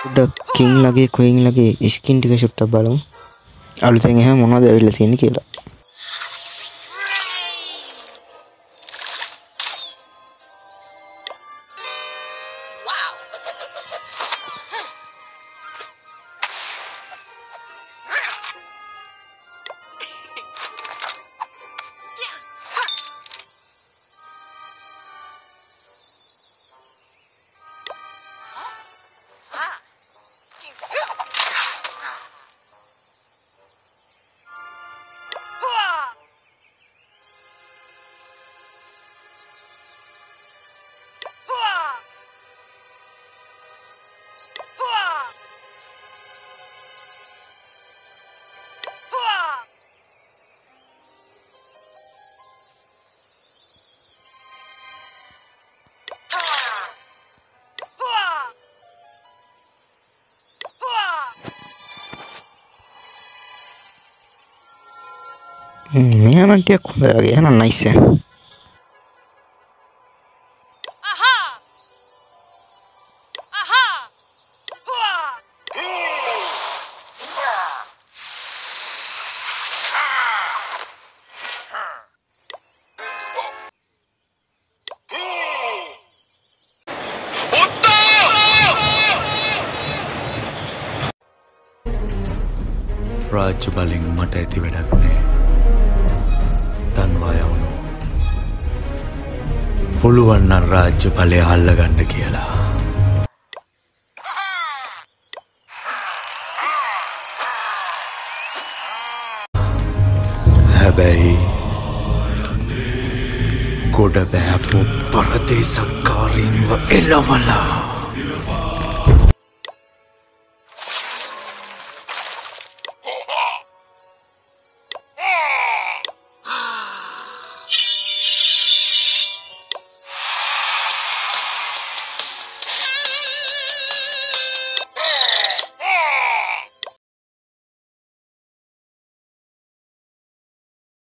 පොඩ්ඩක් කින් ලගේ ක්වීන් ලගේ ස්කින් ටික ෂොට්ටක් බලමු. අලුතෙන් එහෙම මොනවද ඇවිල්ලා තියෙන්නේ කියලා. මෙයා නම් ටිකක් හොඳ වගේ එහෙනම් නයිස්. රාජ්‍ය බලෙන් මට ඇති වැඩක් නෑ. තන්වා යවුණු පුළුවන් නම් රාජ්‍ය බලය අල්ලගන්න කියලා. හැබැයි ගොඩ බෑපු පරදේශකාරීන්ව එලවලා